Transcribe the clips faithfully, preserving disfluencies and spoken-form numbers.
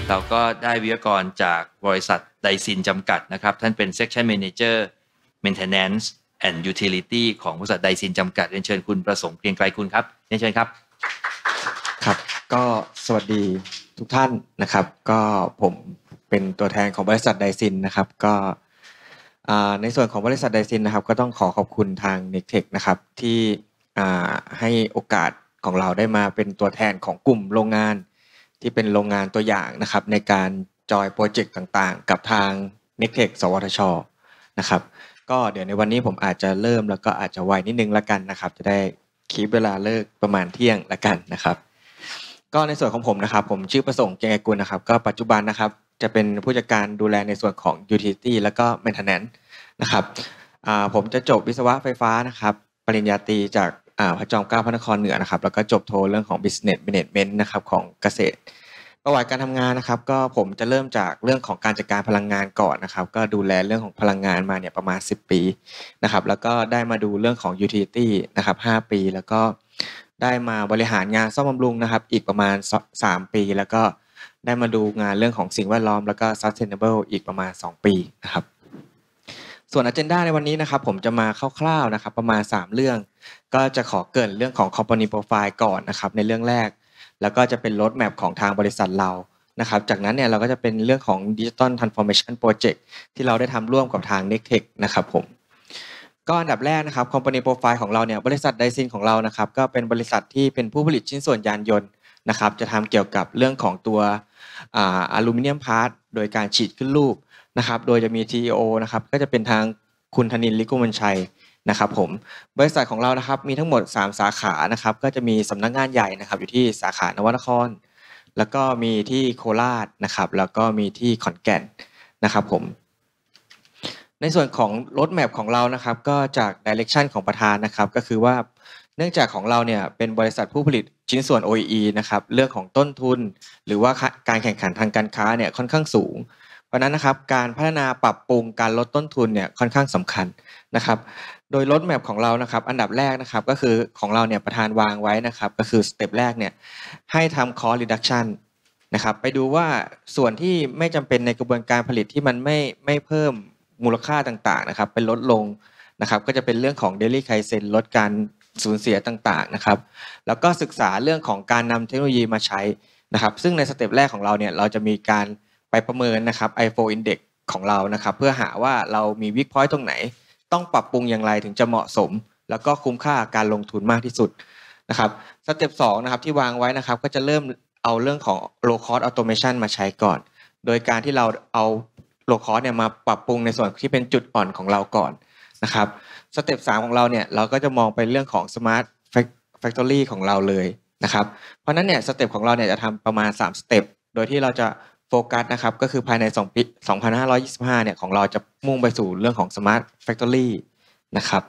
เราก็ได้วิทยากรจากบริษัทไดซินจำกัดนะครับท่านเป็น Section Manager Maintenance and Utility ของบริษัทไดซินจำกัดเรียนเชิญคุณประสงค์เกรียงไกรกุลครับเรียนเชิญครับครับก็สวัสดีทุกท่านนะครับก็ผมเป็นตัวแทนของบริษัทไดซินนะครับก็ในส่วนของบริษัทไดซินนะครับก็ต้องขอขอบคุณทาง เน็กเทค นะครับที่ให้โอกาสของเราได้มาเป็นตัวแทนของกลุ่มโรงงานที่เป็นโรงงานตัวอย่างนะครับในการจอยโปรเจกต์ต่างๆกับทาง เน็กเทค สวทช.นะครับก็เดี๋ยวในวันนี้ผมอาจจะเริ่มแล้วก็อาจจะไวนิดนึงละกันนะครับจะได้คีปเวลาเลิกประมาณเที่ยงละกันนะครับก็ในส่วนของผมนะครับผมชื่อประสงค์เกรียงไกรกุลนะครับก็ปัจจุบันนะครับจะเป็นผู้จัดการดูแลในส่วนของ Utility แล้วก็ Maintenance นะครับผมจะจบวิศวะไฟฟ้านะครับปริญญาตรีจากพระจอมเกล้าพระนครเหนือนะครับแล้วก็จบโทเรื่องของ Business Management นะครับของเกษตรประวัติการทำงานนะครับก็ผมจะเริ่มจากเรื่องของการจัดการพลังงานก่อนนะครับก็ดูแลเรื่องของพลังงานมาเนี่ยประมาณสิบปีนะครับแล้วก็ได้มาดูเรื่องของ Utility นะครับห้าปีแล้วก็ได้มาบริหารงานซ่อมบำรุงนะครับอีกประมาณสามปีแล้วก็ได้มาดูงานเรื่องของสิ่งแวดล้อมแล้วก็ Sustainable อีกประมาณสองปีนะครับส่วน agenda ในวันนี้นะครับผมจะมาคร่าวๆนะครับประมาณสามเรื่องก็จะขอเกริ่นเรื่องของ Company Profile ก่อนนะครับในเรื่องแรกแล้วก็จะเป็น Road Map ของทางบริษัทเรานะครับจากนั้นเนี่ยเราก็จะเป็นเรื่องของ Digital Transformation Project ที่เราได้ทำร่วมกับทาง เน็กเทค นะครับผมก็อันดับแรกนะครับ Company Profile ของเราเนี่ยบริษัทไดซินของเรานะครับก็เป็นบริษัทที่เป็นผู้ผลิตชิ้นส่วนยานยนต์นะครับจะทำเกี่ยวกับเรื่องของตัวอลูมิเนียมพาร์ทโดยการฉีดขึ้นรูปนะครับโดยจะมี ที อี โอ นะครับก็จะเป็นทางคุณธนินทร์ ลิกุมันชัยนะครับผมบริษัทของเรานะครับมีทั้งหมดสามสาขานะครับก็จะมีสำนักงานใหญ่นะครับอยู่ที่สาขานวนครแล้วก็มีที่โคราชนะครับแล้วก็มีที่ขอนแก่นนะครับผมในส่วนของรถแมพของเรานะครับก็จากดิเรกชันของประธานนะครับก็คือว่าเนื่องจากของเราเนี่ยเป็นบริษัทผู้ผลิตชิ้นส่วน โอ อี อี นะครับเรื่องของต้นทุนหรือว่าการแข่งขันทางการค้าเนี่ยค่อนข้างสูงเพราะนั้นนะครับการพัฒนาปรับปรุงการลดต้นทุนเนี่ยค่อนข้างสำคัญนะครับโดยรถแมพของเรานะครับอันดับแรกนะครับก็คือของเราเนี่ยประธานวางไว้นะครับก็คือสเต็ปแรกเนี่ยให้ทำ cost reduction นะครับไปดูว่าส่วนที่ไม่จำเป็นในกระบวนการผลิตที่มันไม่ไม่เพิ่มมูลค่าต่างๆนะครับเป็นลดลงนะครับก็จะเป็นเรื่องของ daily kaizen ลดการสูญเสียต่างๆนะครับแล้วก็ศึกษาเรื่องของการนำเทคโนโลยีมาใช้นะครับซึ่งในสเต็ปแรกของเราเนี่ยเราจะมีการไปประเมินนะครับ ไอ โฟร์ Index ของเรานะครับเพื่อหาว่าเรามี weak point ตรงไหนต้องปรับปรุงอย่างไรถึงจะเหมาะสมแล้วก็คุ้มค่าการลงทุนมากที่สุดนะครับสเต็ปสองนะครับที่วางไว้นะครับก็จะเริ่มเอาเรื่องของ low cost automation มาใช้ก่อนโดยการที่เราเอา low cost เนี่ยมาปรับปรุงในส่วนที่เป็นจุดอ่อนของเราก่อนนะครับสเต็ปสามของเราเนี่ยเราก็จะมองไปเรื่องของ smart factory ของเราเลยนะครับเพราะนั้นเนี่ยสเต็ปของเราเนี่ยจะทำประมาณสามสเต็ปโดยที่เราจะโฟกัสนะครับก็คือภายในสองปีสองพันห้าร้อยยี่สิบห้าเนี่ยของเราจะมุ่งไปสู่เรื่องของ Smart Factory นะครับ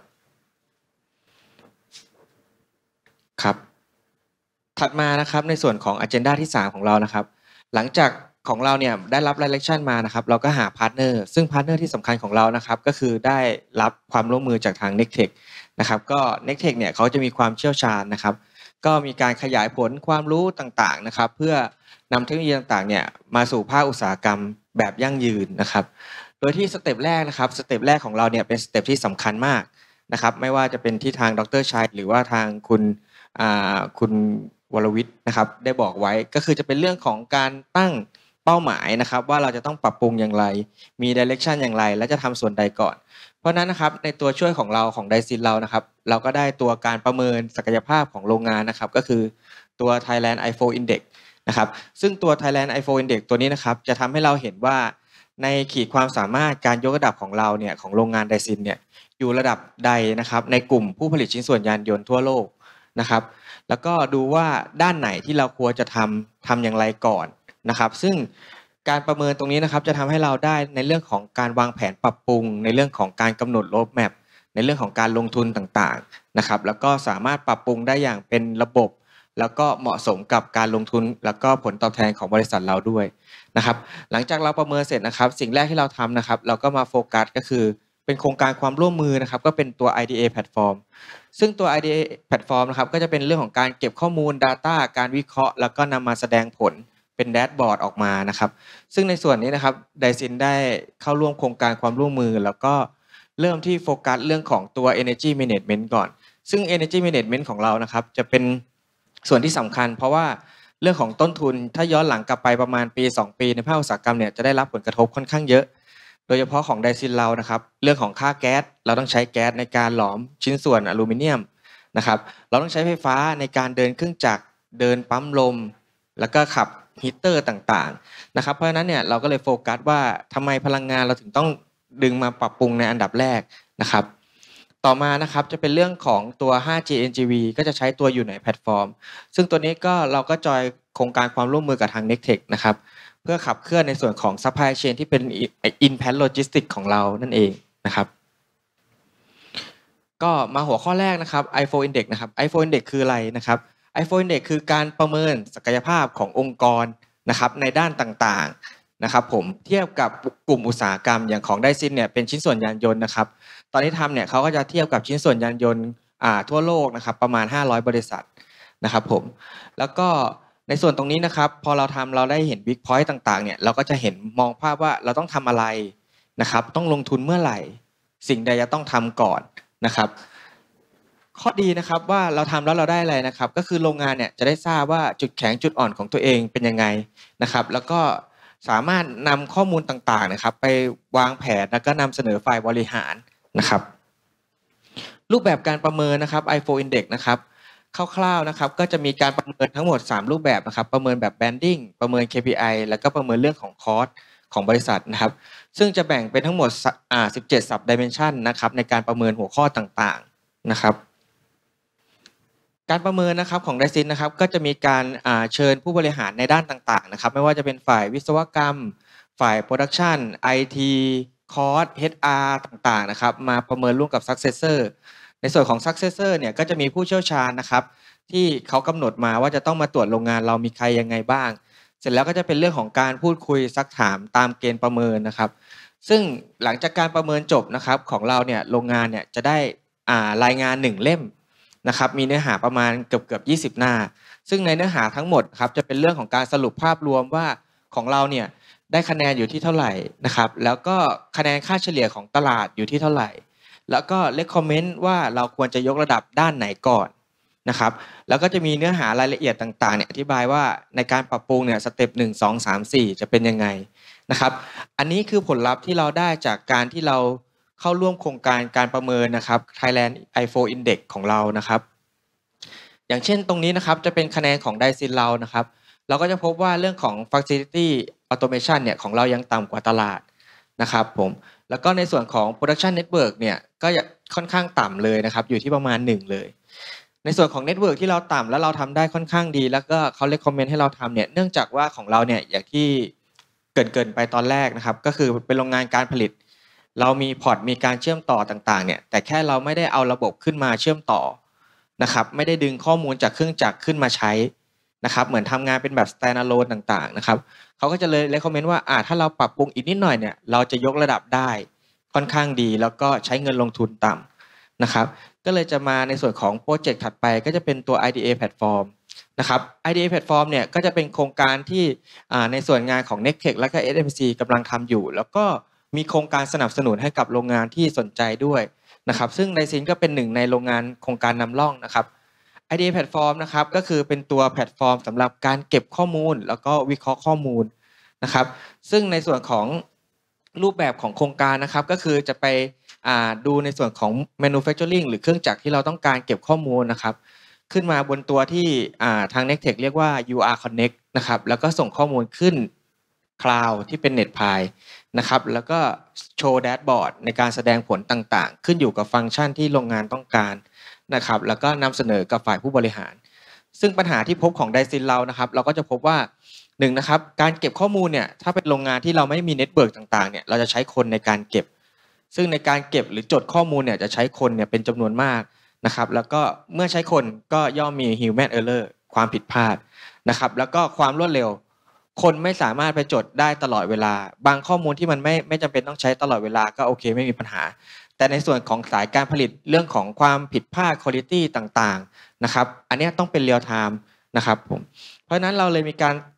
ครับถัดมานะครับในส่วนของ agenda ที่สามของเรานะครับหลังจากของเราเนี่ยได้รับ direction มานะครับเราก็หาพาร์ทเนอร์ซึ่งพาร์ทเนอร์ที่สำคัญของเรานะครับก็คือได้รับความร่วมมือจากทาง เน็กเทค นะครับก็ เน็กเทค เนี่ยเขาจะมีความเชี่ยวชาญนะครับก็มีการขยายผลความรู้ต่างๆนะครับเพื่อนำเทคโนโลยีต่างๆเนี่ยมาสู่ภาคอุตสาหกรรมแบบยั่งยืนนะครับโดยที่สเต็ปแรกนะครับสเต็ปแรกของเราเนี่ยเป็นสเต็ปที่สำคัญมากนะครับไม่ว่าจะเป็นที่ทางดร.ชัยหรือว่าทางคุณคุณวรวิทย์นะครับได้บอกไว้ก็คือจะเป็นเรื่องของการตั้งเป้าหมายนะครับว่าเราจะต้องปรับปรุงอย่างไรมีดิเรกชันอย่างไรและจะทำส่วนใดก่อนเพราะนั้นนะครับในตัวช่วยของเราของไดซินเรานะครับเราก็ได้ตัวการประเมินศักยภาพของโรงงานนะครับก็คือตัว Thailand ไอ โฟร์ Index นะครับซึ่งตัว Thailand ไอ โฟร์ Index ตัวนี้นะครับจะทำให้เราเห็นว่าในขีดความสามารถการยกระดับของเราเนี่ยของโรงงานไดซินเนี่ยอยู่ระดับใดนะครับในกลุ่มผู้ผลิตชิ้นส่วนยานยนต์ทั่วโลกนะครับแล้วก็ดูว่าด้านไหนที่เราควรจะทำทำอย่างไรก่อนนะครับซึ่งการประเมินตรงนี้นะครับจะทำให้เราได้ในเรื่องของการวางแผนปรับปรุงในเรื่องของการกำหนดโรดแมพในเรื่องของการลงทุนต่างๆนะครับแล้วก็สามารถปรับปรุงได้อย่างเป็นระบบแล้วก็เหมาะสมกับการลงทุนแล้วก็ผลตอบแทนของบริษัทเราด้วยนะครับหลังจากเราประเมินเสร็จนะครับสิ่งแรกที่เราทำนะครับเราก็มาโฟกัสก็คือเป็นโครงการความร่วมมือนะครับก็เป็นตัว ไอ ดี เอ Platform ซึ่งตัว ไอ ดี เอ Platform นะครับก็จะเป็นเรื่องของการเก็บข้อมูล Data การวิเคราะห์แล้วก็นำมาแสดงผลเป็นแดชบอร์ดออกมานะครับซึ่งในส่วนนี้นะครับไดซินได้เข้าร่วมโครงการความร่วมมือแล้วก็เริ่มที่โฟกัสเรื่องของตัว Energy Management ก่อนซึ่ง Energy Management ของเรานะครับจะเป็นส่วนที่สำคัญเพราะว่าเรื่องของต้นทุนถ้าย้อนหลังกลับไปประมาณปีสองปีในภาคอุตสาหกรรมเนี่ยจะได้รับผลกระทบค่อนข้างเยอะโดยเฉพาะของไดซินเรานะครับเรื่องของค่าแก๊สเราต้องใช้แก๊สในการหลอมชิ้นส่วนอลูมิเนียมนะครับเราต้องใช้ไฟฟ้าในการเดินเครื่องจักรเดินปั๊มลมแล้วก็ขับฮีเตอร์ต่างๆนะครับเพราะฉะนั้นเนี่ยเราก็เลยโฟกัสว่าทำไมพลังงานเราถึงต้องดึงมาปรับปรุงในอันดับแรกนะครับต่อมานะครับจะเป็นเรื่องของตัว ไฟว์จี เอ็น จี วี ก็จะใช้ตัวอยู่ในแพลตฟอร์มซึ่งตัวนี้ก็เราก็จอยโครงการความร่วมมือกับทาง Nectech นะครับเพื่อขับเคลื่อนในส่วนของ Supply Chain ที่เป็น In-Path Logistics ของเรานั่นเองนะครับก็มาหัวข้อแรกนะครับ ไอ โฟร์ Index นะครับ ไอ โฟร์ Index คืออะไรนะครับ ไอ โฟร์ Index คือการประเมินศักยภาพขององค์กรนะครับในด้านต่างๆนะครับผมเทียบกับกลุ่มอุตสาหกรรมอย่างของไดซินเนี่ยเป็นชิ้นส่วนยานยนต์นะครับตอนนี้ทำเนี่ยเขาก็จะเทียบกับชิ้นส่วนยานยนต์อ่าทั่วโลกนะครับประมาณห้าร้อยบริษัทนะครับผมแล้วก็ในส่วนตรงนี้นะครับพอเราทำเราได้เห็นบิ๊กพอยต์ต่างๆเนี่ยเราก็จะเห็นมองภาพว่าเราต้องทำอะไรนะครับต้องลงทุนเมื่อไหร่สิ่งใดจะต้องทำก่อนนะครับข้อดีนะครับว่าเราทำแล้วเราได้อะไรนะครับก็คือโรงงานเนี่ยจะได้ทราบว่าจุดแข็งจุดอ่อนของตัวเองเป็นยังไงนะครับแล้วก็สามารถนำข้อมูลต่างๆนะครับไปวางแผนแล้วก็นำเสนอฝ่ายบริหารนะครับรูปแบบการประเมินนะครับ ไอ โฟร์ Index นะครับคร่าวๆนะครับก็จะมีการประเมินทั้งหมดสามรูปแบบนะครับประเมินแบบ Banding ประเมิน เค พี ไอ แล้วก็ประเมินเรื่องของคอสของบริษัทนะครับซึ่งจะแบ่งเป็นทั้งหมดอ่าสิบเจ็ด Sub Dimension นะครับในการประเมินหัวข้อต่างๆนะครับการประเมินนะครับของไดซินนะครับก็จะมีการอ่าเชิญผู้บริหารในด้านต่างๆนะครับไม่ว่าจะเป็นฝ่ายวิศวกรรมฝ่ายโปรดักชัน ไอ ที คอส เอช อาร์ ต่างๆนะครับมาประเมินร่วมกับ Successor ในส่วนของ Successor เนี่ยก็จะมีผู้เชี่ยวชาญนะครับที่เขากำหนดมาว่าจะต้องมาตรวจโรงงานเรามีใครยังไงบ้างเสร็จแล้วก็จะเป็นเรื่องของการพูดคุยซักถามตามเกณฑ์ประเมินนะครับซึ่งหลังจากการประเมินจบนะครับของเราเนี่ยโรงงานเนี่ยจะได้อ่ารายงานหนึ่งเล่มนะครับมีเนื้อหาประมาณเกือบเกือบยี่สิบหน้าซึ่งในเนื้อหาทั้งหมดครับจะเป็นเรื่องของการสรุปภาพรวมว่าของเราเนี่ยได้คะแนนอยู่ที่เท่าไหร่นะครับแล้วก็คะแนนค่าเฉลี่ยของตลาดอยู่ที่เท่าไหร่แล้วก็เลคคอมเมนต์ว่าเราควรจะยกระดับด้านไหนก่อนนะครับแล้วก็จะมีเนื้อหารายละเอียดต่างๆเนี่ยอธิบายว่าในการปรับปรุงเนี่ยสเต็ปหนึ่ง สอง สาม สี่จะเป็นยังไงนะครับอันนี้คือผลลัพธ์ที่เราได้จากการที่เราเข้าร่วมโครงการการประเมินนะครับ Thailand ไอ โฟร์ Index ของเรานะครับอย่างเช่นตรงนี้นะครับจะเป็นคะแนนของไดซินเรานะครับเราก็จะพบว่าเรื่องของ Facility Automation เนี่ยของเรายังต่ำกว่าตลาดนะครับผมแล้วก็ในส่วนของ Production Network เนี่ยก็ค่อนข้างต่ำเลยนะครับอยู่ที่ประมาณหนึ่งเลยในส่วนของ Network ที่เราต่ำแล้วเราทำได้ค่อนข้างดีแล้วก็เขาเรคคอมเมนต์ให้เราทำเนี่ยเนื่องจากว่าของเราเนี่ยอย่างที่เกริ่นๆไปตอนแรกนะครับก็คือเป็นโรงงานการผลิตเรามีพอร์ตมีการเชื่อมต่อต่างๆเนี่ยแต่แค่เราไม่ได้เอาระบบขึ้นมาเชื่อมต่อนะครับไม่ได้ดึงข้อมูลจากเครื่องจักรขึ้นมาใช้นะครับเหมือนทำงานเป็นแบบ standalone ต่างๆนะครับเขาก็จะเลยเรคคอมเมนต์ว่าอ่าถ้าเราปรับปรุงอีกนิดหน่อยเนี่ยเราจะยกระดับได้ค่อนข้างดีแล้วก็ใช้เงินลงทุนต่ำนะครับก็เลยจะมาในส่วนของโปรเจกต์ถัดไปก็จะเป็นตัว ไอ ดี เอ Platform นะครับ ไอ ดี เอ Platform เนี่ยก็จะเป็นโครงการที่อ่าในส่วนงานของ Nectech และก็ เอส เอ็ม ซี กำลังทำอยู่แล้วก็มีโครงการสนับสนุนให้กับโรงงานที่สนใจด้วยนะครับซึ่งไดซินก็เป็นหนึ่งในโรงงานโครงการนำร่องนะครับ ไอ ดี เอ Platform นะครับก็คือเป็นตัวแพลตฟอร์มสำหรับการเก็บข้อมูลแล้วก็วิเคราะห์ข้อมูลนะครับซึ่งในส่วนของรูปแบบของโครงการนะครับก็คือจะไปอ่าดูในส่วนของ manufacturing หรือเครื่องจักรที่เราต้องการเก็บข้อมูลนะครับขึ้นมาบนตัวที่อ่าทาง Nectech เรียกว่า ยู อาร์ Connect นะครับแล้วก็ส่งข้อมูลขึ้น Cloud ที่เป็น NetPi นะครับแล้วก็โชว์แดชบอร์ดในการแสดงผลต่างๆขึ้นอยู่กับฟังก์ชันที่โรงงานต้องการนะครับแล้วก็นำเสนอกับฝ่ายผู้บริหารซึ่งปัญหาที่พบของไดซินเรานะครับเราก็จะพบว่าหนึ่งนะครับการเก็บข้อมูลเนี่ยถ้าเป็นโรงงานที่เราไม่มีเน็ตเวิร์กต่างๆเนี่ยเราจะใช้คนในการเก็บซึ่งในการเก็บหรือจดข้อมูลเนี่ยจะใช้คนเนี่ยเป็นจำนวนมากนะครับแล้วก็เมื่อใช้คนก็ย่อมมี human error ความผิดพลาดนะครับแล้วก็ความรวดเร็วคนไม่สามารถไปจดได้ตลอดเวลาบางข้อมูลที่มันไม่ไม่จำเป็นต้องใช้ตลอดเวลาก็โอเคไม่มีปัญหาแต่ในส่วนของสายการผลิตเรื่องของความผิดพลาด quality ต่างๆนะครับอันนี้ต้องเป็น real time นะครับผมเพราะฉะนั้นเราเลยมีการ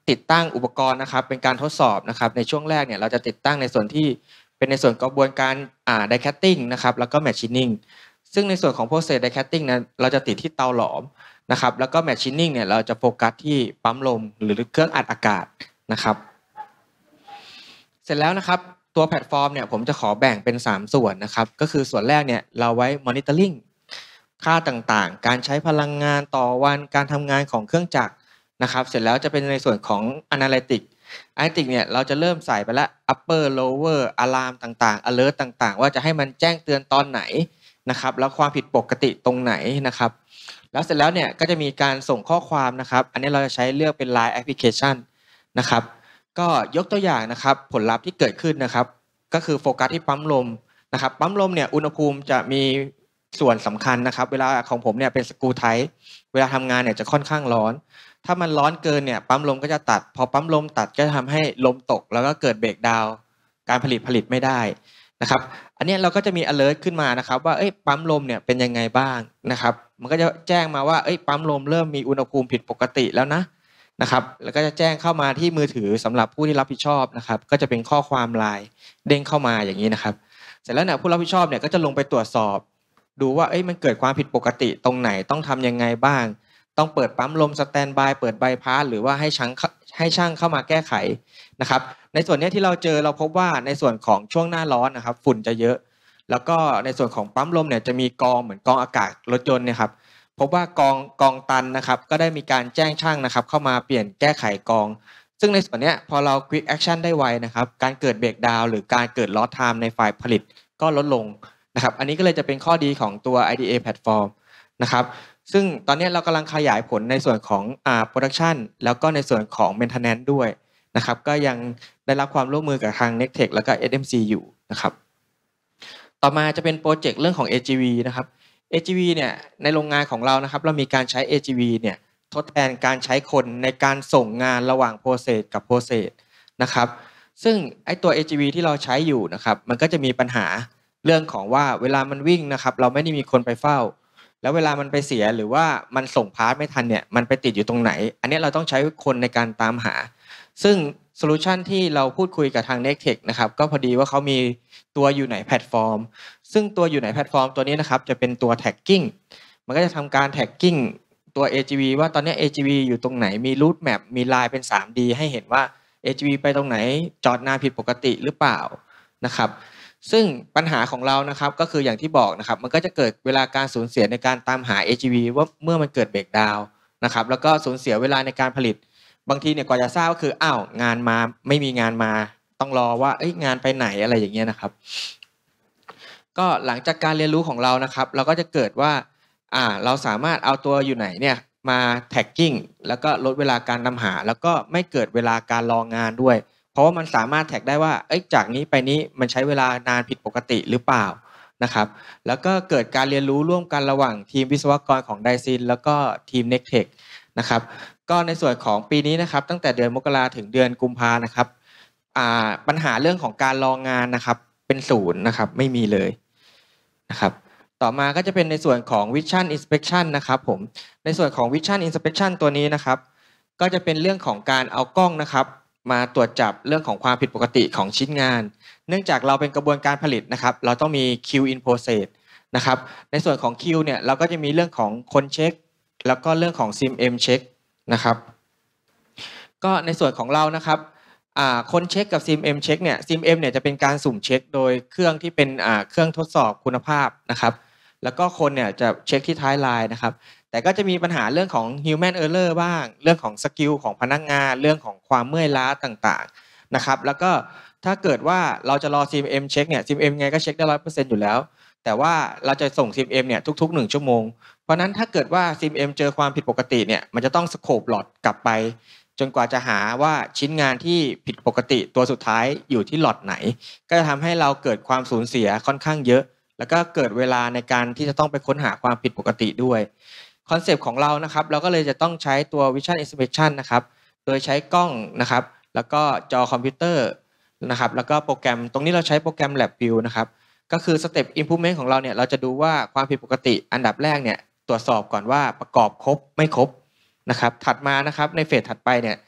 ติดตั้งอุปกรณ์นะครับเป็นการทดสอบนะครับในช่วงแรกเนี่ยเราจะติดตั้งในส่วนที่เป็นในส่วนกระบวนการอ่า die casting นะครับแล้วก็ machining ซึ่งในส่วนของ process die casting นั้นเราจะติดที่เตาหลอมนะครับแล้วก็ machining เนี่ยเราจะโฟกัสที่ปั๊มลมหรือเครื่องอัดอากาศนะครับเสร็จแล้วนะครับตัวแพลตฟอร์มเนี่ยผมจะขอแบ่งเป็นสามส่วนนะครับก็คือส่วนแรกเนี่ยเราไว้ monitoring ค่าต่างๆการใช้พลังงานต่อวันการทำงานของเครื่องจักรนะครับเสร็จแล้วจะเป็นในส่วนของ analytic analytic เนี่ยเราจะเริ่มใส่ไปแล้ว upper lower alarm ต่างๆ alert ต่างๆว่าจะให้มันแจ้งเตือนตอนไหนนะครับแล้วความผิดปกติตรงไหนนะครับแล้วเสร็จแล้วเนี่ยก็จะมีการส่งข้อความนะครับอันนี้เราจะใช้เลือกเป็น ไลน์ application นะครับก็ยกตัวอย่างนะครับผลลัพธ์ที่เกิดขึ้นนะครับก็คือโฟกัสที่ปั๊มลมนะครับปั๊มลมเนี่ยอุณหภูมิจะมีส่วนสำคัญนะครับเวลาของผมเนี่ยเป็นสกรูไทป์เวลาทำงานเนี่ยจะค่อนข้างร้อนถ้ามันร้อนเกินเนี่ยปั๊มลมก็จะตัดพอปั๊มลมตัดก็จะทำให้ลมตกแล้วก็เกิดเบรกดาวน์การผลิตผลิตไม่ได้นะครับอันนี้เราก็จะมี alert ขึ้นมานะครับว่าเอ้ยปั๊มลมเนี่ยเป็นยังไงบ้างนะครับมันก็จะแจ้งมาว่าเอ้ยปั๊มลมเริ่มมีอุณหภูมิผิดปกติแล้วนะนะครับแล้วก็จะแจ้งเข้ามาที่มือถือสำหรับผู้ที่รับผิดชอบนะครับก็จะเป็นข้อความไลน์เด้งเข้ามาอย่างนี้นะครับเสร็จแล้วเนี่ยผู้รับผิดชอบเนี่ยก็จะลงไปตรวจสอบดูว่าเอ้ยมันเกิดความผิดปกติตรงไหนต้องทำยังไงบ้างต้องเปิดปั๊มลมสแตนบายเปิดใบพาสหรือว่าให้ช่างให้ช่างเข้ามาแก้ไขนะครับในส่วนนี้ที่เราเจอเราพบว่าในส่วนของช่วงหน้าร้อนนะครับฝุ่นจะเยอะแล้วก็ในส่วนของปั๊มลมเนี่ยจะมีกองเหมือนกองอากาศรถยนต์เนี่ยครับพบว่ากองกองตันนะครับก็ได้มีการแจ้งช่างนะครับเข้ามาเปลี่ยนแก้ไขกองซึ่งในส่วนนี้พอเรา quick action ได้ไวนะครับการเกิดเบรกดาวน์หรือการเกิด loss time ในฝ่ายผลิตก็ลดลงนะครับอันนี้ก็เลยจะเป็นข้อดีของตัว ไอ ดี เอ Platform นะครับซึ่งตอนนี้เรากำลังขยายผลในส่วนของอ่า production แล้วก็ในส่วนของ maintenance ด้วยนะครับก็ยังได้รับความร่วมมือกับทาง Nectech แล้วก็ เอส เอ็ม ซี อยู่นะครับต่อมาจะเป็นโปรเจกต์เรื่องของ เอ จี วี นะครับ เอ จี วี เนี่ยในโรงงานของเรานะครับเรามีการใช้ เอ จี วี เนี่ยทดแทนการใช้คนในการส่งงานระหว่าง process กับ process นะครับซึ่งไอ้ตัว เอ จี วี ที่เราใช้อยู่นะครับมันก็จะมีปัญหาเรื่องของว่าเวลามันวิ่งนะครับเราไม่ได้มีคนไปเฝ้าแล้วเวลามันไปเสียหรือว่ามันส่งพาร์ทไม่ทันเนี่ยมันไปติดอยู่ตรงไหนอันนี้เราต้องใช้คนในการตามหาซึ่งโซลูชันที่เราพูดคุยกับทาง Nectech นะครับก็พอดีว่าเขามีตัวอยู่ไหนแพลตฟอร์มซึ่งตัวอยู่ไหนแพลตฟอร์มตัวนี้นะครับจะเป็นตัว tagging มันก็จะทำการ tagging ตัว เอ จี วี ว่าตอนนี้ เอ จี วี อยู่ตรงไหนมี route map มีลายเป็น ทรี ดี ให้เห็นว่า เอ จี วี ไปตรงไหนจอดนานผิดปกติหรือเปล่านะครับซึ่งปัญหาของเรานะครับก็คืออย่างที่บอกนะครับมันก็จะเกิดเวลาการสูญเสียในการตามหา เอ จี วี ว่าเมื่อมันเกิดเบรกดาวน์นะครับแล้วก็สูญเสียเวลาในการผลิตบางทีเนี่ยกว่าจะทราบก็คืออ้าวงานมาไม่มีงานมาต้องรอว่าเอ้ยงานไปไหนอะไรอย่างเงี้ยนะครับก็หลังจากการเรียนรู้ของเรานะครับเราก็จะเกิดว่าอ่าเราสามารถเอาตัวอยู่ไหนเนี่ยมาแท็กกิ้งแล้วก็ลดเวลาการนำหาแล้วก็ไม่เกิดเวลาการรองานด้วยเพราะว่ามันสามารถแท็กได้ว่าเอ้ยจากนี้ไปนี้มันใช้เวลานานผิดปกติหรือเปล่านะครับแล้วก็เกิดการเรียนรู้ร่วมกันระหว่างทีมวิศวกรของไดซินแล้วก็ทีม Nectech นะครับก็ในส่วนของปีนี้นะครับตั้งแต่เดือนมกราถึงเดือนกุมภานะครับอ่าปัญหาเรื่องของการรองานนะครับเป็นศูนย์นะครับไม่มีเลยนะครับต่อมาก็จะเป็นในส่วนของ Vision Inspection นะครับผมในส่วนของ Vision Inspection ตัวนี้นะครับก็จะเป็นเรื่องของการเอากล้องนะครับมาตรวจจับเรื่องของความผิดปกติของชิ้นงานเนื่องจากเราเป็นกระบวนการผลิตนะครับเราต้องมี Q in process นะครับในส่วนของ Q เนี่ยเราก็จะมีเรื่องของคนเช็คแล้วก็เรื่องของ ซี เอ็ม เช็คนะครับก็ในส่วนของเรานะครับอ่าคนเช็คกับ ซี เอ็ม เช็คเนี่ย ซี เอ็ม เนี่ยจะเป็นการสุ่มเช็คโดยเครื่องที่เป็นอ่าเครื่องทดสอบคุณภาพนะครับแล้วก็คนเนี่ยจะเช็คที่ท้ายไลน์นะครับแต่ก็จะมีปัญหาเรื่องของ human error บ้างเรื่องของสกิลของพนักงานเรื่องของความเมื่อยล้าต่างๆนะครับแล้วก็ถ้าเกิดว่าเราจะรอ ซี เอ็ม เช็คเนี่ย ซี เอ็ม ไงก็เช็คได้ หนึ่งร้อยเปอร์เซ็นต์ อยู่แล้วแต่ว่าเราจะส่ง ซี เอ็ม เนี่ยทุกๆหนึ่งชั่วโมงเพราะนั้นถ้าเกิดว่า ซี เอ็ม เจอความผิดปกติเนี่ยมันจะต้องสโคปหลอดกลับไปจนกว่าจะหาว่าชิ้นงานที่ผิดปกติตัวสุดท้ายอยู่ที่หลอดไหนก็จะทำให้เราเกิดความสูญเสียค่อนข้างเยอะแล้วก็เกิดเวลาในการที่จะต้องไปค้นหาความผิดปกติด้วยคอนเซปต์ของเรานะครับเราก็เลยจะต้องใช้ตัว Vision Inspection นะครับโดยใช้กล้องนะครับแล้วก็จอคอมพิวเตอร์นะครับแล้วก็โปรแกรมตรงนี้เราใช้โปรแกรม LabVIEW นะครับก็คือสเต็ป improvement ของเราเนี่ยเราจะดูว่าความผิดปกติอันดับแรกเนี่ยตรวจสอบก่อนว่าประกอบครบไม่ครบนะครับถัดมานะครับในเฟสถัดไปเนี่ย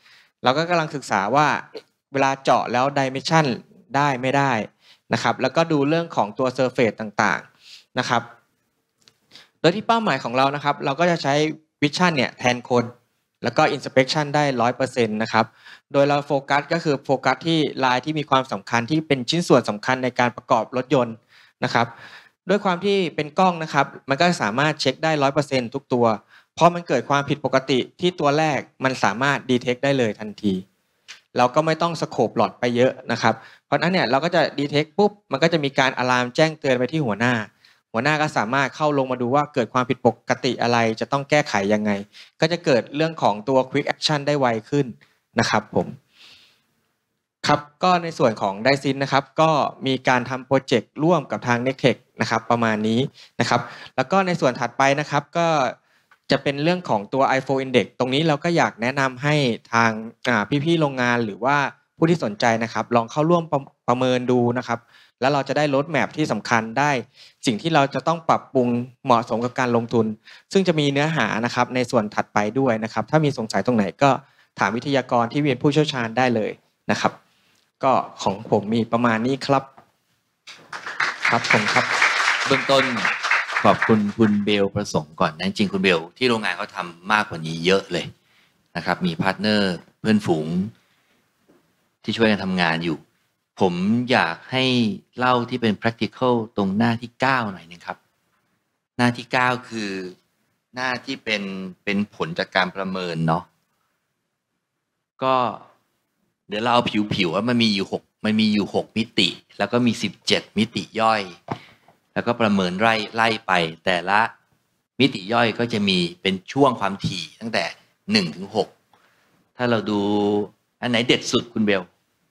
เราก็กำลังศึกษาว่าเวลาเจาะแล้ว dimension ได้ไม่ได้นะครับแล้วก็ดูเรื่องของตัว surface ต่างๆนะครับโดยที่เป้าหมายของเรานะครับเราก็จะใช้ vision เนี่ยแทนคนแล้วก็ inspection ได้ หนึ่งร้อยเปอร์เซ็นต์ นะครับโดยเราโฟกัสก็คือโฟกัสที่ลายที่มีความสำคัญที่เป็นชิ้นส่วนสำคัญในการประกอบรถยนต์นะครับด้วยความที่เป็นกล้องนะครับมันก็สามารถเช็คได้ หนึ่งร้อยเปอร์เซ็นต์ ทุกตัวพอมันเกิดความผิดปกติที่ตัวแรกมันสามารถ detect ได้เลยทันทีเราก็ไม่ต้องสโคปหลอดไปเยอะนะครับเพราะฉะนั้นเนี่ยเราก็จะ detect ปุ๊บมันก็จะมีการอะลามแจ้งเตือนไปที่หัวหน้าหัวหน้าก็สามารถเข้าลงมาดูว่าเกิดความผิดปกติอะไรจะต้องแก้ไขยังไงก็จะเกิดเรื่องของตัว quick action ได้ไวขึ้นนะครับผมครับก็ในส่วนของไดซินนะครับก็มีการทำโปรเจกต์ร่วมกับทาง เน็กเทค นะครับประมาณนี้นะครับแล้วก็ในส่วนถัดไปนะครับก็จะเป็นเรื่องของตัว ไอโฟ Index ตรงนี้เราก็อยากแนะนำให้ทางพี่ๆโรงงานหรือว่าผู้ที่สนใจนะครับลองเข้าร่วมประประเมินดูนะครับแล้วเราจะได้โรดแมพที่สำคัญได้สิ่งที่เราจะต้องปรับปรุงเหมาะสมกับการลงทุนซึ่งจะมีเนื้อหานะครับในส่วนถัดไปด้วยนะครับถ้ามีสงสัยตรงไหนก็ถามวิทยากรที่เป็นผู้เชี่ยวชาญได้เลยนะครับก็ของผมมีประมาณนี้ครับครับผมครับเบื้องต้นขอบคุณคุณเบลประสงค์ก่อนนะจริงคุณเบลที่โรงงานเขาทำมากกว่านี้เยอะเลยนะครับมีพาร์ทเนอร์เพื่อนฝูงที่ช่วยกันทำงานอยู่ผมอยากให้เล่าที่เป็น practical ตรงหน้าที่เก้าหน่อยนึงครับหน้าที่เก้าคือหน้าที่เป็นเป็นผลจากการประเมินเนาะก็เดี๋ยวเราเอาผิวๆว่ามันมีอยู่หกมันมีอยู่หกมิติแล้วก็มีสิบเจ็ดมิติย่อยแล้วก็ประเมินไล่ไล่ไปแต่ละมิติย่อยก็จะมีเป็นช่วงความถี่ตั้งแต่หนึ่งถึงหกถ้าเราดูอันไหนเด็ดสุดคุณเบล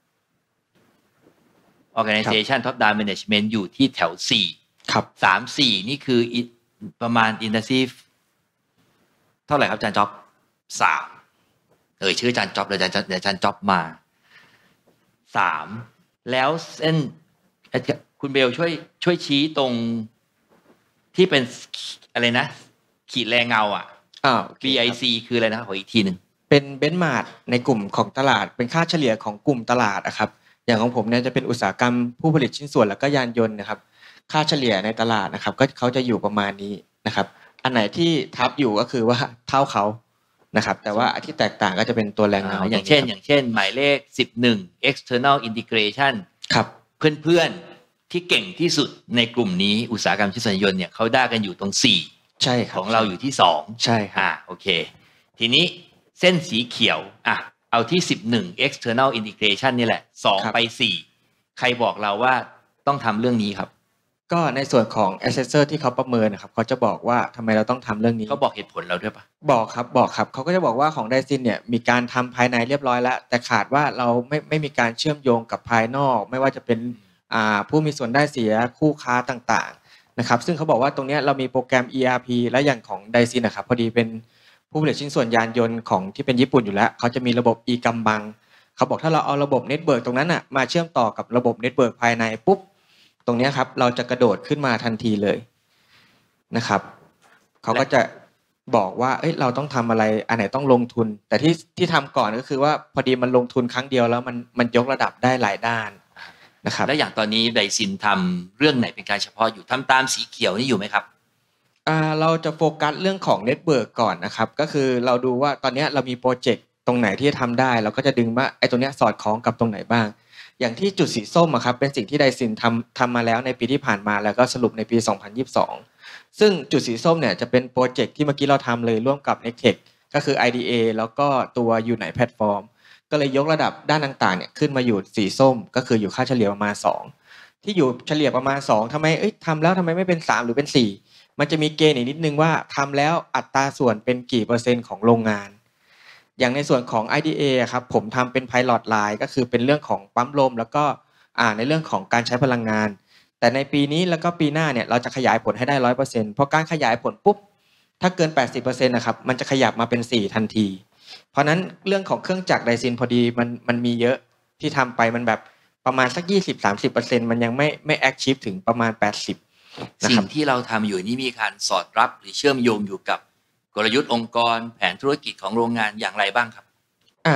organization top down management อยู่ที่แถวสี่ครับสามสี่นี่คือประมาณ intensive เท่าไหร่ครับอาจารย์จ๊อบสามเอ่ยชื่ออาจารย์จ๊อบเลยอาจารย์อาจารย์จ๊อบมาสามแล้วเส้นคุณเบลช่วยช่วยชี้ตรงที่เป็นอะไรนะขีดแรงเงาอ่ะอ้าวบี ไอ ซี คืออะไรนะขออีกทีหนึ่งเป็นเบนช์มาร์กในกลุ่มของตลาดเป็นค่าเฉลี่ยของกลุ่มตลาดนะครับอย่างของผมเนี่ยจะเป็นอุตสาหกรรมผู้ผลิตชิ้นส่วนแล้วก็ยานยนต์นะครับค่าเฉลี่ยในตลาดนะครับก็เขาจะอยู่ประมาณนี้นะครับอันไหนที่ทับอยู่ก็คือว่าเท่าเขานะครับแต่ว่าที่แตกต่างก็จะเป็นตัวแรงเงาอย่างเช่นอย่างเช่นหมายเลขสิบเอ็ด external integration ครับเพื่อนๆที่เก่งที่สุดในกลุ่มนี้อุตสาหกรรมชิ้นส่วนยนต์เนี่ยเขาได้กันอยู่ตรงสี่ใช่ครับของเราอยู่ที่สองใช่ครับอ่าโอเคทีนี้เส้นสีเขียวอ่ะเอาที่สิบเอ็ด external integration นี่แหละสองไปสี่ใครบอกเราว่าต้องทำเรื่องนี้ครับก็ในส่วนของ assessor ที่เขาประเมินนะครับเขาจะบอกว่าทำไมเราต้องทำเรื่องนี้เขาบอกเหตุผลเราด้วยปะบอกครับบอกครับเขาก็จะบอกว่าของไดซินเนี่ยมีการทำภายในเรียบร้อยแล้วแต่ขาดว่าเราไม่ไม่มีการเชื่อมโยงกับภายนอกไม่ว่าจะเป็นอ่าผู้มีส่วนได้เสียคู่ค้าต่างๆนะครับซึ่งเขาบอกว่าตรงนี้เรามีโปรแกรม อี อาร์ พี และอย่างของไดซินนะครับพอดีเป็นผู้ผลิตชิ้นส่วนยานยนต์ของที่เป็นญี่ปุ่นอยู่แล้วเขาจะมีระบบ อี กัมบังเขาบอกถ้าเราเอาระบบเน็ตเวิร์กตรงนั้นอ่ะมาเชื่อมต่อกับระบบเน็ตเวิร์กภายในปุ๊บตรงนี้ครับเราจะกระโดดขึ้นมาทันทีเลยนะครับเขาก็จะบอกว่าเอ้ยเราต้องทำอะไรอันไหนต้องลงทุนแต่ที่ที่ทำก่อนก็คือว่าพอดีมันลงทุนครั้งเดียวแล้วมันมันยกระดับได้หลายด้านนะครับแล้วอย่างตอนนี้ไดซินทำเรื่องไหนเป็นการเฉพาะอยู่ทำตามสีเขียวนี่อยู่ไหมครับอ่าเราจะโฟกัสเรื่องของเน็ตเวิร์กก่อนนะครับก็คือเราดูว่าตอนนี้เรามีโปรเจกต์ตรงไหนที่จะทำได้เราก็จะดึงว่าไอ้ตรงนี้สอดคล้องกับตรงไหนบ้างอย่างที่จุดสีส้มอะครับเป็นสิ่งที่ไดซินทำทำมาแล้วในปีที่ผ่านมาแล้วก็สรุปในปีสองพันยี่สิบสองซึ่งจุดสีส้มเนี่ยจะเป็นโปรเจกต์ที่เมื่อกี้เราทำเลยร่วมกับ เน็กเทค ก็คือ ไอ ดี เอ แล้วก็ตัว Unite Platform ก็เลยยกระดับด้านต่างๆเนี่ยขึ้นมาอยู่สีส้มก็คืออยู่ค่าเฉลี่ยประมาณสองที่อยู่เฉลี่ยประมาณสองทำไมเอ้ยทำแล้วทำไมไม่เป็นสามหรือเป็นสี่มันจะมีเกณฑ์อีกนิดนึงว่าทำแล้วอัตราส่วนเป็นกี่เปอร์เซ็นต์ของโรงงานอย่างในส่วนของ ไอ ดี เอ ครับผมทำเป็น Pilot Line ก็คือเป็นเรื่องของปั๊มลมแล้วก็อ่าในเรื่องของการใช้พลังงานแต่ในปีนี้แล้วก็ปีหน้าเนี่ยเราจะขยายผลให้ได้ หนึ่งร้อยเปอร์เซ็นต์ เพราะการขยายผลปุ๊บถ้าเกิน แปดสิบเปอร์เซ็นต์ นะครับมันจะขยับมาเป็นสี่ทันทีเพราะนั้นเรื่องของเครื่องจักรไดซินพอดีมันมันมีเยอะที่ทำไปมันแบบประมาณสัก ยี่สิบถึงสามสิบเปอร์เซ็นต์ มันยังไม่ไม่แอคทีฟถึงประมาณแปดสิบสิ่งที่เราทำอยู่นี่มีการสอดรับหรือเชื่อมโยงอยู่กับกลยุทธ์องค์กรแผนธุรกิจของโรงงานอย่างไรบ้างครับอ่า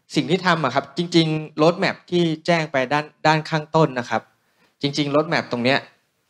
สิ่งที่ทำอะครับจริงๆ road map ที่แจ้งไปด้านด้านข้างต้นนะครับจริงๆ road map ตรงเนี้ย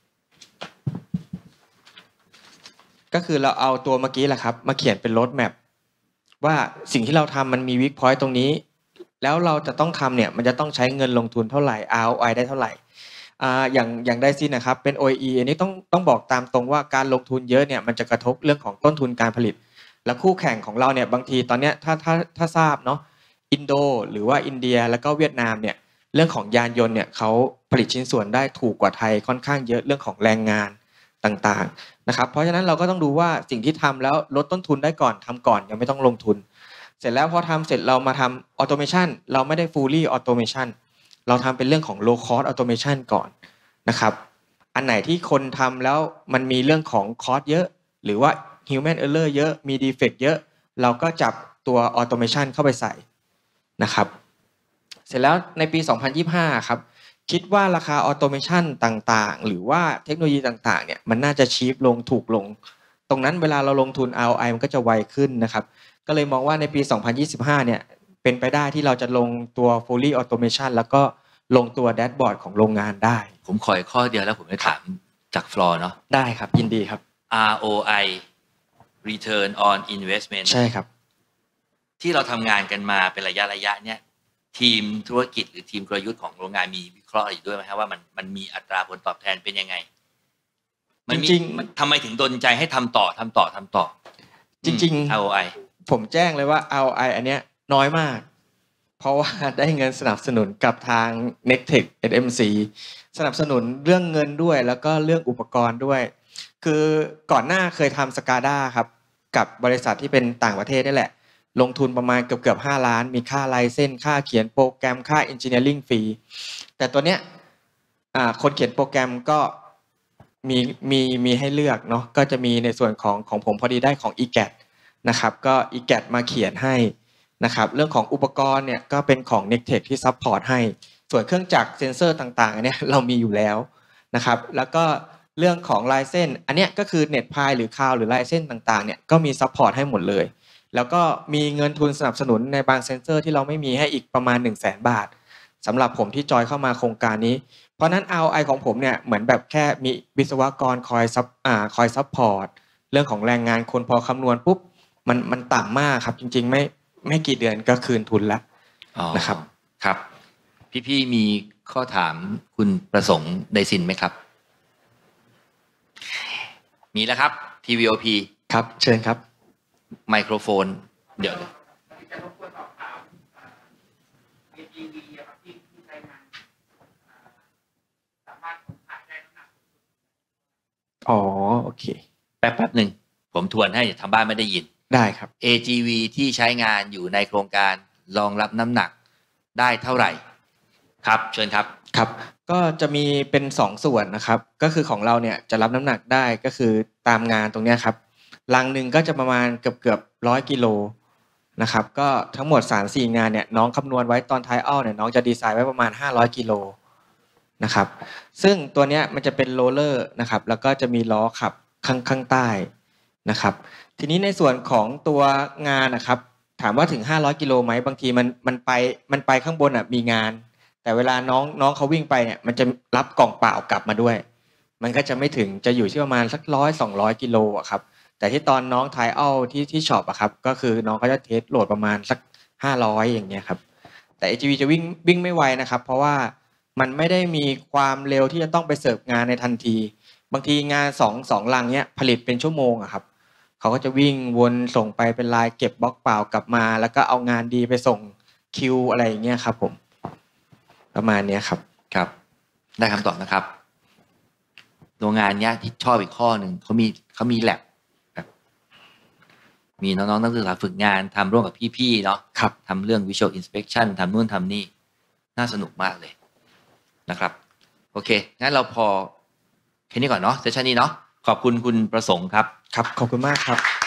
ก็คือเราเอาตัวเมื่อกี้แหละครับมาเขียนเป็น road map ว่าสิ่งที่เราทำมันมี weak point ตรงนี้แล้วเราจะต้องทำเนี่ยมันจะต้องใช้เงินลงทุนเท่าไหร่ อาร์ โอ ไอ ได้เท่าไหร่อ่าอย่างอย่างไดซินนะครับเป็น โอ อี อันนี้ต้องต้องบอกตามตรงว่าการลงทุนเยอะเนี่ยมันจะกระทบเรื่องของต้นทุนการผลิตและคู่แข่งของเราเนี่ยบางทีตอนเนี้ยถ้าถ้าถ้าทราบเนาะอินโดหรือว่าอินเดียแล้วก็เวียดนามเนี่ยเรื่องของยานยนต์เนี่ยเขาผลิตชิ้นส่วนได้ถูกกว่าไทยค่อนข้างเยอะเรื่องของแรงงานต่างๆนะครับเพราะฉะนั้นเราก็ต้องดูว่าสิ่งที่ทำแล้วลดต้นทุนได้ก่อนทำก่อนยังไม่ต้องลงทุนเสร็จแล้วพอทำเสร็จเรามาทำออโตเมชันเราไม่ได้ fully automation เราทำเป็นเรื่องของ low cost automation ก่อนนะครับอันไหนที่คนทำแล้วมันมีเรื่องของคอสเยอะหรือว่า human error เยอะมี defect เยอะเราก็จับตัว automation เข้าไปใส่นะครับเสร็จแล้วในปีสองพันยี่สิบห้าครับคิดว่าราคา automation ต่างๆหรือว่าเทคโนโลยีต่างๆเนี่ยมันน่าจะชีพลงถูกลงตรงนั้นเวลาเราลงทุน อาร์ โอ ไอ มันก็จะไวขึ้นนะครับก็เลยมองว่าในปีสองพันยี่สิบห้าเนี่ยเป็นไปได้ที่เราจะลงตัว fully automation แล้วก็ลงตัวแดชบอร์ดของโรงงานได้ผมขออีกข้อเดียวแล้วผมจะถามจากฟลอร์เนาะได้ครับยินดีครับอาร์ โอ ไอ Return on Investment ใช่ครับที่เราทำงานกันมาเป็นระยะระยะเนี่ยทีมธุรกิจหรือทีมกลยุทธ์ของโรงงานมีวิเคราะห์อยู่ด้วยไหมครับว่ามันมันมีอัตราผลตอบแทนเป็นยังไงจริงๆทำไมถึงดลใจให้ทำต่อทำต่อทำต่อจริงๆอาร์ โอ ไอผมแจ้งเลยว่า อาร์ โอ ไอ อันเนี้ยน้อยมากเพราะว่าได้เงินสนับสนุนกับทาง Nectech เอส เอ็ม ซี สนับสนุนเรื่องเงินด้วยแล้วก็เรื่องอุปกรณ์ด้วยคือก่อนหน้าเคยทำ SCADA ครับกับบริษัทที่เป็นต่างประเทศนี่แหละลงทุนประมาณเกือบเกือบห้าล้านมีค่าไลเซนส์ค่าเขียนโปรแกรมค่า Engineering ฟรีแต่ตัวเนี้ยคนเขียนโปรแกรมก็มีมีมีให้เลือกเนาะก็จะมีในส่วนของของผมพอดีได้ของ อี แกท นะครับก็ อี แกท มาเขียนให้นะครับเรื่องของอุปกรณ์เนี่ยก็เป็นของ Nectech ที่ซัพพอร์ตให้ส่วนเครื่องจักรเซ็นเซอร์ต่างๆอันเนี้ยเรามีอยู่แล้วนะครับแล้วก็เรื่องของลายเส้นอันเนี้ยก็คือ NetPi หรือ Cloud หรือลายเส้นต่างๆเนี่ยก็มีซัพพอร์ตให้หมดเลยแล้วก็มีเงินทุนสนับสนุนในบางเซ็นเซอร์ที่เราไม่มีให้อีกประมาณ หนึ่งแสน บาทสำหรับผมที่จอยเข้ามาโครงการนี้เพราะนั้น อาร์ โอ ไอ ของผมเนี่ยเหมือนแบบแค่มีวิศวกรคอยซับอ่าคอยซัพพอร์ตเรื่องของแรงงานคนพอคำนวณปุ๊บมันมันต่ำมากครับจริงๆไม่ไม่กี่เดือนก็คืนทุนแล้วนะครับครับพี่ๆมีข้อถามคุณประสงค์ไดซินไหมครับมีแล้วครับ ที วี โอ พีครับเชิญครับไมโครโฟนเดี๋ยวอ๋อโอเคแป๊บๆหนึ่งผมทวนให้ทางบ้านไม่ได้ยินได้ครับเอ จี วี ที่ใช้งานอยู่ในโครงการรองรับน้ำหนักได้เท่าไหร่ครับเชิญครับครับก็จะมีเป็นสองส่วนนะครับก็คือของเราเนี่ยจะรับน้ำหนักได้ก็คือตามงานตรงนี้ครับลังหนึ่งก็จะประมาณเกือบเกือบร้อยกิโลนะครับก็ทั้งหมด สามสี่ งานเนี่ยน้องคำนวณไว้ตอนท้ายอ้อเนี่ยน้องจะดีไซน์ไว้ประมาณห้าร้อยกิโลนะครับซึ่งตัวเนี้ยมันจะเป็นโรลเลอร์นะครับแล้วก็จะมีล้อขับข้างข้างใต้นะครับทีนี้ในส่วนของตัวงานนะครับถามว่าถึงห้าร้อยกิโลไหมบางทีมันมันไปมันไปข้างบนอ่ะมีงานแต่เวลาน้องน้องเขาวิ่งไปเนี่ยมันจะรับกล่องเปล่ากลับมาด้วยมันก็จะไม่ถึงจะอยู่ที่ประมาณสักร้อยสองร้อยกิโลอ่ะครับแต่ที่ตอนน้องทายเอาที่ที่ช็อปอะครับก็คือน้องเขาจะเทสโหลดประมาณสักห้าร้อยอย่างเงี้ยครับแต่ เอ จี วี จะวิ่งวิ่งไม่ไวนะครับเพราะว่ามันไม่ได้มีความเร็วที่จะต้องไปเสิร์ฟงานในทันทีบางทีงานสองสองลังเนี้ยผลิตเป็นชั่วโมงอะครับเขาก็จะวิ่งวนส่งไปเป็นลายเก็บบล็อกเปล่ากลับมาแล้วก็เอางานดีไปส่งคิวอะไรอย่างเงี้ยครับผมประมาณนี้ครับครับได้คำตอบนะครับโรงงานเนี้ยที่ชอบอีกข้อหนึ่งเขามีเขามีแลบแบบมีน้องๆนักศึกษาฝึกงานทำร่วมกับพี่ๆเนาะครับทำเรื่อง visual inspection ทำนู่นทำนี่น่าสนุกมากเลยนะครับโอเคงั้นเราพอแค่นี้ก่อนเนาะเซสชันนี้เนาะขอบคุณคุณประสงค์ครับครับขอบคุณมากครับ